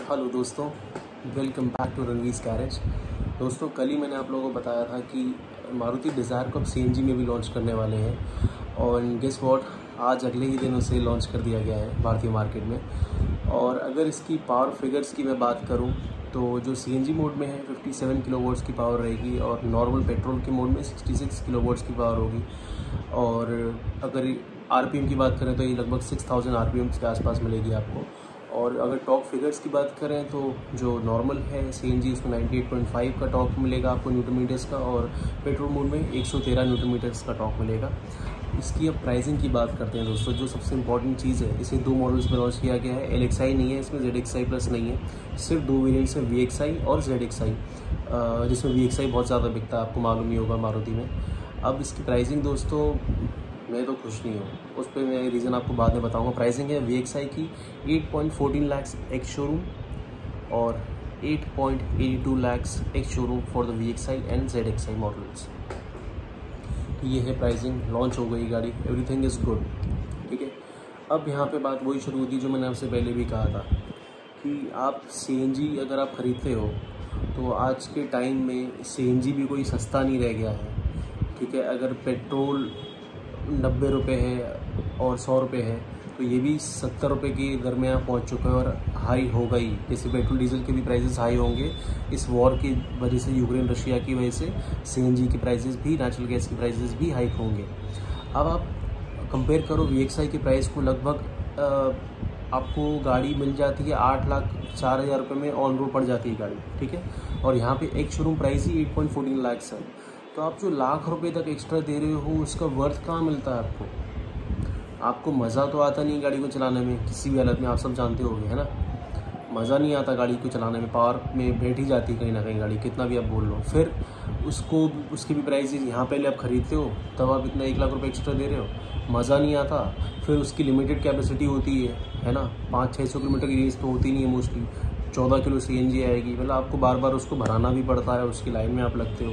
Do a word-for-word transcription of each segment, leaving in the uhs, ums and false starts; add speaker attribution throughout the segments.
Speaker 1: Hello दोस्तों, welcome back to रणवीज garage. दोस्तों, कल ही मैंने आप लोगों को बताया था कि मारुति डिज़ायर को अब सीएनजी में भी लॉन्च करने वाले हैं और गेस व्हाट, आज अगले ही दिन उसे लॉन्च कर दिया गया है भारतीय मार्केट में। और अगर इसकी पावर फिगर्स की मैं बात करूं तो जो सीएनजी मोड में है सत्तावन किलोवाट्स की पावर रहेगी और नॉर्मल पेट्रोल के मोड में छियासठ किलोवाट्स की पावर होगी। और अगर आरपीएम की बात करें तो ये लगभग छह हज़ार आरपीएम के आसपास मिलेगी आपको। और अगर टॉर्क फिगर्स की बात करें तो जो नॉर्मल है सीएनजी उसमें अट्ठानवे पॉइंट पाँच का टॉर्क मिलेगा आपको न्यूटन मीटर्स का, और पेट्रोल मोड में एक सौ तेरह न्यूटन मीटर्स का टॉर्क मिलेगा। इसकी अब प्राइसिंग की बात करते हैं दोस्तों, जो सबसे इंपॉर्टेंट चीज़ है, इसे दो मॉडल्स में लॉन्च किया गया है। एल एक्स आई नहीं है इसमें, जेड एक्स आई प्लस नहीं है, सिर्फ दो वेरिएंट्स हैं, वी एक्स आई और जेड एक्स आई, जिसमें वी एक्स आई बहुत ज़्यादा बिकता है, आपको मालूम ही होगा मारुति में। अब इसकी प्राइसिंग दोस्तों, मैं तो खुश नहीं हूँ, उस पर मैं रीज़न आपको बाद में बताऊँगा। प्राइसिंग है वी एक्स आई की आठ पॉइंट एक चार लाख एक्स शोरूम और आठ पॉइंट आठ दो lakh ex showroom for the V X I and Z X I models. ये है प्राइसिंग, लॉन्च हो गई गाड़ी, एवरीथिंग इज़ गुड, ठीक है। अब यहाँ पे बात वही शुरू होती है जो मैंने आपसे पहले भी कहा था कि आप सीएनजी अगर आप ख़रीदते हो तो आज के टाइम में सीएनजी भी कोई सस्ता नहीं रह गया है, ठीक है। अगर पेट्रोल नब्बे रुपये है और सौ रुपये है तो ये भी सत्तर रुपये के दरमियान पहुंच चुका है और हाई होगा ही। जैसे पेट्रोल डीजल के भी प्राइसेस हाई होंगे इस वॉर की वजह से, यूक्रेन रशिया की वजह से सीएनजी की प्राइसेस भी, नेचुरल गैस की प्राइसेस भी हाइक होंगे। अब आप कंपेयर करो वी एक्स आई की प्राइस को, लगभग आपको गाड़ी मिल जाती है आठ लाख चार हज़ार रुपये में ऑन रोड पड़ जाती है गाड़ी, ठीक है। और यहाँ पे एक शोरूम प्राइस ही आठ पॉइंट एक चार लाख है। तो आप जो लाख रुपए तक एक्स्ट्रा दे रहे हो उसका वर्थ कहाँ मिलता है आपको? आपको मज़ा तो आता नहीं गाड़ी को चलाने में किसी भी हालत में, आप सब जानते होंगे, है ना। मज़ा नहीं आता गाड़ी को चलाने में, पावर में बैठ ही जाती है कहीं ना कहीं गाड़ी, कितना भी आप बोल लो। फिर उसको उसकी भी प्राइस यहाँ पहले आप ख़रीदते हो तब आप इतना एक लाख रुपये एक्स्ट्रा दे रहे हो, मज़ा नहीं आता। फिर उसकी लिमिटेड कैपेसिटी होती है है ना, पाँच छः सौ किलोमीटर की रेंज तो होती नहीं है मोस्टली, चौदह किलो सी एन जी आएगी, मतलब आपको बार बार उसको भराना भी पड़ता है, उसकी लाइन में आप लगते हो।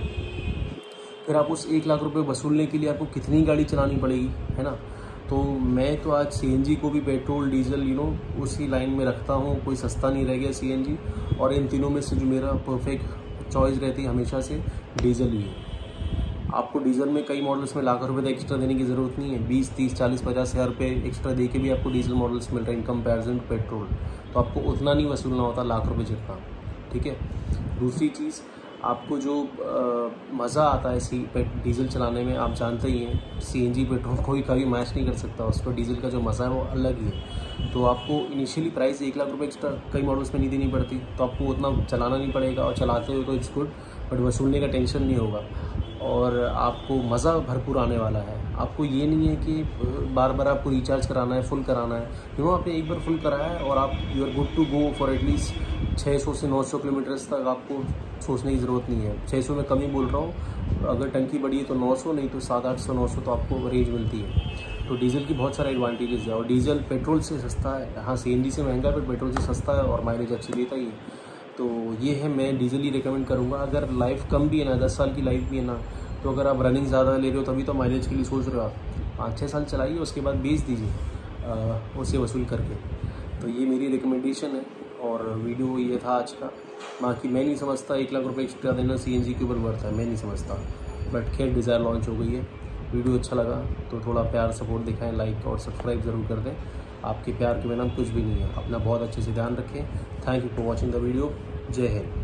Speaker 1: फिर आप उस एक लाख रुपए वसूलने के लिए आपको कितनी गाड़ी चलानी पड़ेगी, है ना। तो मैं तो आज सीएनजी को भी पेट्रोल डीजल यू नो उसी लाइन में रखता हूँ, कोई सस्ता नहीं रह गया सीएनजी। और इन तीनों में से जो मेरा परफेक्ट चॉइस रहती है हमेशा से डीजल ही है। आपको डीजल में कई मॉडल्स में लाखों रुपये एक्स्ट्रा देने की ज़रूरत नहीं है, बीस तीस चालीस पचास हज़ार रुपये एक्स्ट्रा दे के भी आपको डीजल मॉडल्स मिल रहे हैं इन कंपेरिजन टू पेट्रोल। तो आपको उतना नहीं वसूलना होता लाख रुपये जितना, ठीक है। दूसरी चीज़, आपको जो मज़ा आता है सी डीजल चलाने में, आप जानते ही हैं सीएनजी पेट्रोल कोई कभी मैच नहीं कर सकता, उस पर डीजल का जो मज़ा है वो अलग ही है। तो आपको इनिशियली प्राइस एक लाख रुपए एक्स्ट्रा कई मॉडल्स में नहीं देनी पड़ती, तो आपको उतना चलाना नहीं पड़ेगा, और चलाते हो तो इट्स गुड, बट वसूलने का टेंशन नहीं होगा और आपको मज़ा भरपूर आने वाला है। आपको ये नहीं है कि बार बार आपको रिचार्ज कराना है, फुल कराना है। यू नो आपने एक बार फुल कराया है और आप you are good to go for at least छः सौ से नौ सौ किलोमीटर्स तक। आपको सोचने की ज़रूरत नहीं है, छः सौ में कम ही बोल रहा हूँ, अगर टंकी बड़ी है तो नौ सौ, नहीं तो सात आठ सौ नौ सौ तो आपको रेंज मिलती है। तो डीजल की बहुत सारे एडवांटेजेस है और डीजल पेट्रोल से सस्ता है। हाँ, सीएनजी से महंगा है पर पेट्रोल से सस्ता है और माइलेज अच्छी देता ही है। तो ये है, मैं डीजल ही रिकमेंड करूँगा। अगर लाइफ कम भी है ना, दस साल की लाइफ भी है ना, तो अगर आप रनिंग ज़्यादा ले रहे हो तभी तो माइलेज के लिए सोच रहे हो आप, पाँच छः साल चलाइए, उसके बाद बेच दीजिए उसे वसूल करके। तो ये मेरी रिकमेंडेशन है और वीडियो ये था आज का। बाकी मैं नहीं समझता एक लाख रुपए एक्स्ट्रा देना सीएनजी के ऊपर वर्थ है, मैं नहीं समझता। बट खैर, डिज़ायर लॉन्च हो गई है। वीडियो अच्छा लगा तो थोड़ा प्यार सपोर्ट दिखाएं, लाइक और सब्सक्राइब ज़रूर कर दें। आपके प्यार के बिना कुछ भी नहीं है। अपना बहुत अच्छे से ध्यान रखें। Thank you for watching the video. जय हिंद।